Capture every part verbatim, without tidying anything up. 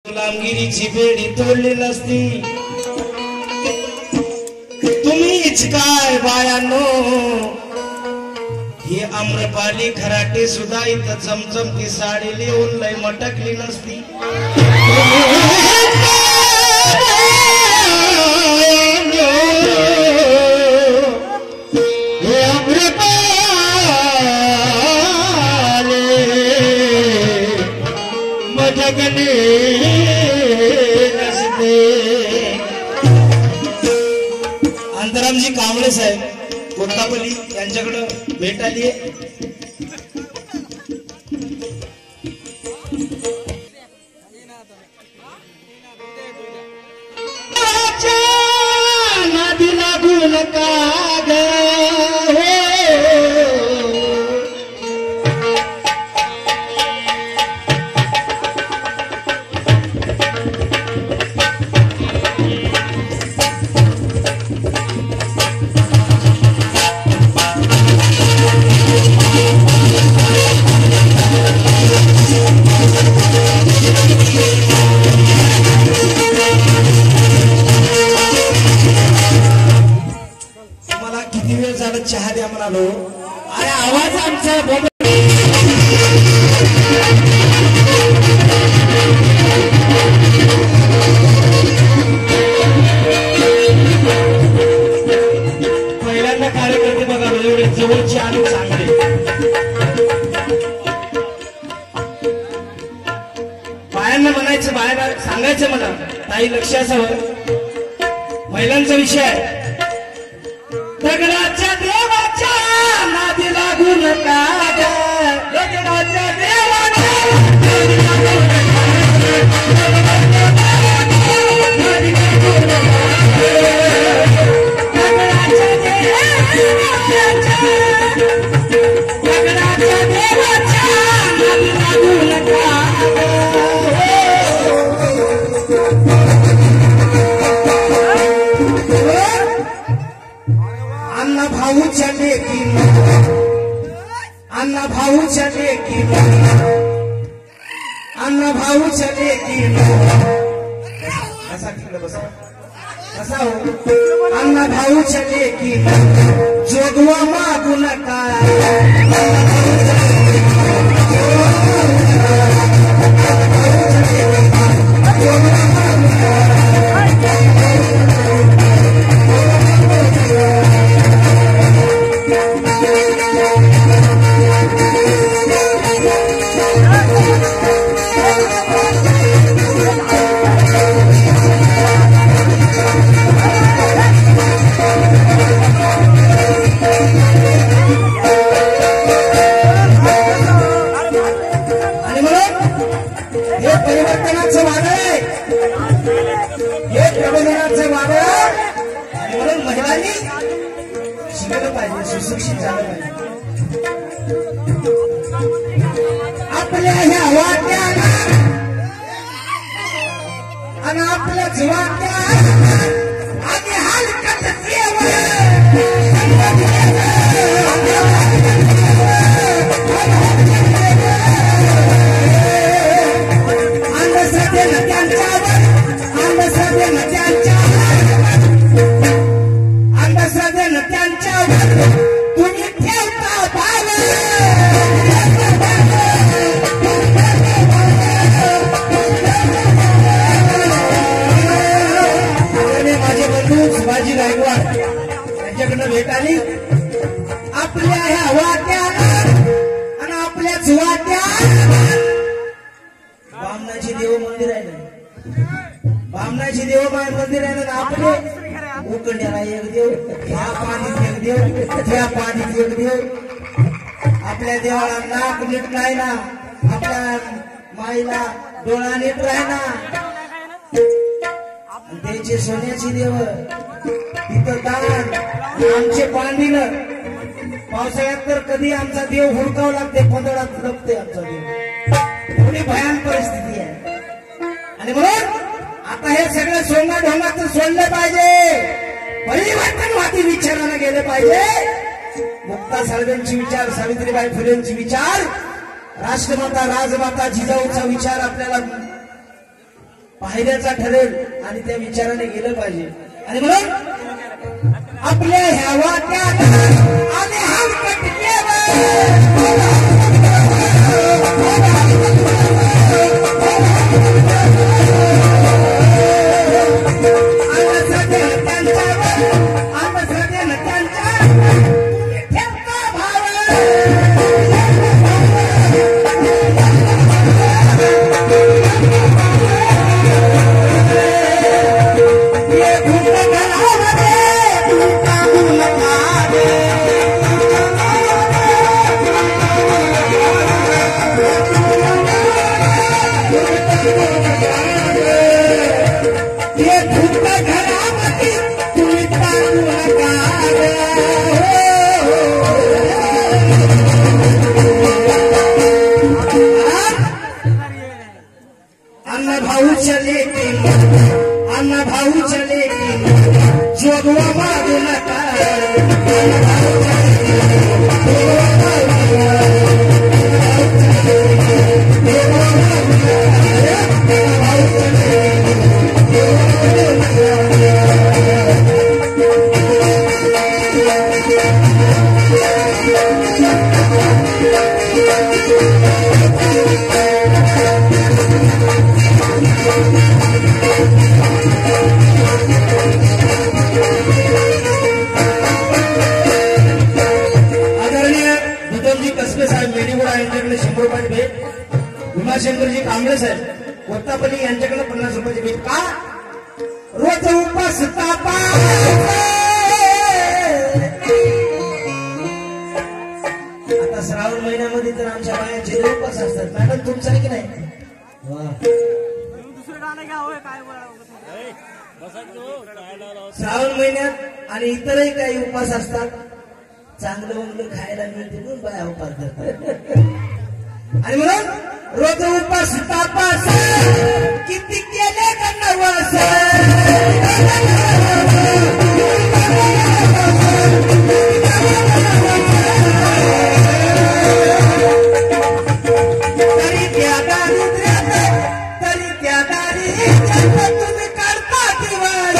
गुलामगिरीची बेडी तोडली नसती तुम्हीच काय बायानो ही आम्रपाली खराटे सुद्धा इथं चमचमती साडी लिहून लय मटकली नसती अंतरामजी कांबळे साहेब कोतापल्ली यांच्याकडे भेट आली आहे. नादी लागू नका ग चहा द्या म्हणालो अरे आवाज आमचा पहिल्यांदा कार्यकर्ते बघा एवढे जवळचे आणि चांगले बायांना म्हणायचं बायांना सांगायचं मला ताई लक्ष असावं महिलांचा विषय आहे दगडाच्या देवाच्या नादी लागू नका दगडाच्या देवाच्या नादी लागू नका दगडाच्या देवाच्या नादी लागू नका अन्ना भाऊच्या लेकी अन्ना भाऊच्या लेकी अन्ना भाऊच्या लेकी असा तिकडे बसा कसा हो अन्ना भाऊच्या लेकी जोगवा मागू नका परिवर्तनाचं वादळ आहे हे प्रबोधनाचं वादळ आणि म्हणून महिलांनी शिकलं पाहिजे सुशिक्षित झालं पाहिजे आपल्या ह्या वाट्याला आणि आपल्याच वाट्या आणि हलकत अंधश्रद्धेनं त्यांच्यावर तुम्ही ठेवता भाव माझे बंधू शिवाजी गायकवाड यांच्याकडनं भेट आली आपल्या ह्या वाट्या आणि आपल्याच वाट्या बामणाची देव मंदिर आहे ना बामणाची देव मंदिर आहे ना आपले उकंड्याला एक देव ह्या पाणीत एक देव त्या पाणीत एक देव आपल्या देवाला नाक नीट नाही ना आपल्या माईला डोळा नीट राही ना त्याचे सोन्याची देव तिथं दान आमचे पांडीनं पावसाळ्यात तर कधी आमचा देव हुडकावं लागते पंधरात लपते आमचा देव एवढी भयान परिस्थिती आहे आणि म्हणून आता हे सगळं सोंगा ढोंगातून सोडलं पाहिजे परिवर्तनवादी विचाराला गेले पाहिजे मुक्ता साळवेंची विचार सावित्रीबाई फुलेंची विचार राष्ट्रमाता राजमाता जिजाऊचा विचार आपल्याला पाहिल्याचा ठरेल आणि त्या विचाराने गेलं पाहिजे. आणि म्हणून आपल्या ह्या वाट्यात आणि भीमाशंकरजी कांबळे साहेब कोत्तापल्ली यांच्याकडे पन्नास रुपयाची भेट. का रोज उपास तापा आता श्रावण महिन्यामध्ये तर आमच्या बायांचे उपास असतात. मॅडम तुमचं आहे की नाही? श्रावण महिन्यात आणि इतरही काही उपास असतात. चांगलं वंगलं खायला मिळते म्हणून बाया उपास करतात. आणि म्हणून रोज उपास तापास किती केले का नवस तरी त्या दारिद्र्यात तरी त्या दारिद्र्यात तुम्ही करता दिवाळी.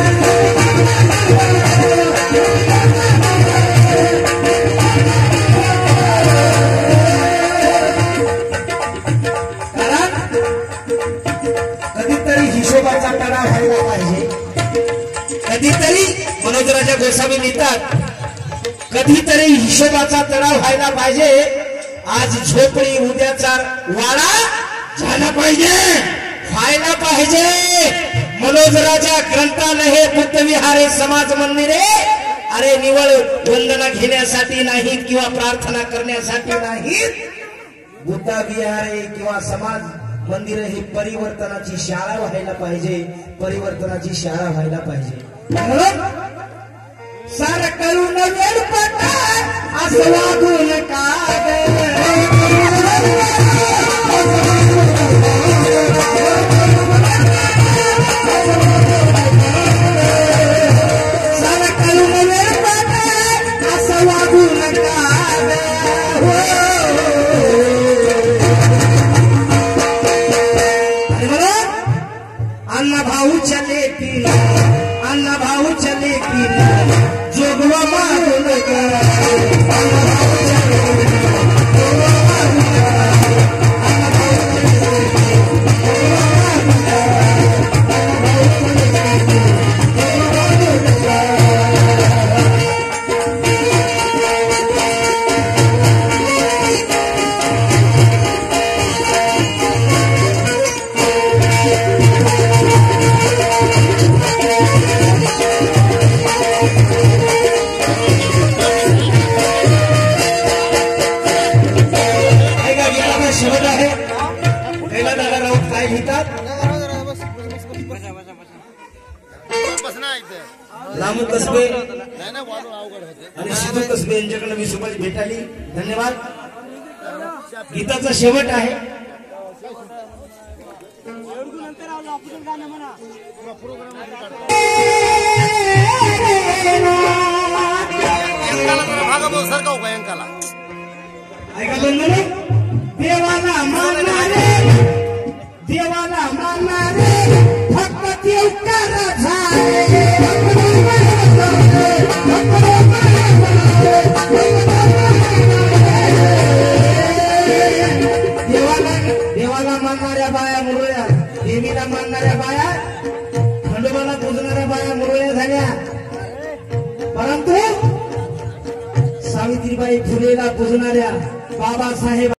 कधीतरी हिशोबाचा तडा व्हायला पाहिजे. कधीतरी मनोजराजा गोसावी लिहितात कधीतरी हिशोबाचा तडा व्हायला पाहिजे. आज झोपडी उद्याचा वाडा झाला पाहिजे व्हायला पाहिजे. मनोजराजा ग्रंथालय हे बुद्धविहारे समाज मंदिरे अरे निवळ वंदना घेण्यासाठी नाहीत किंवा प्रार्थना करण्यासाठी नाहीत. बुद्धा विहारे किंवा समाज मंदिर ही परिवर्तनाची शाळा व्हायला पाहिजे. परिवर्तनाची शाळा व्हायला पाहिजे. म्हणून सार करून वेळपट असं वागू नका. सार करून वेळपट असं वागू नका. अण्णा भाऊ चले पीर अण्णा भाऊ चले पीर जोगवा मारू नका. रामू कसबे आणि सिद्धू कसबे यांच्याकडे वीस रुपयाची भेट आली. धन्यवाद. गीताचा शेवट आहे. ऐका देवाला मानणारे देवाला मानणारे देवाला मानणाऱ्या बाया मुरळ्या, देवीला मानणाऱ्या बाया, खंडोबाला पूजणाऱ्या बाया मुरळ्या झाल्या. परंतु सावित्रीबाई फुलेला पूजणाऱ्या, बाबासाहेब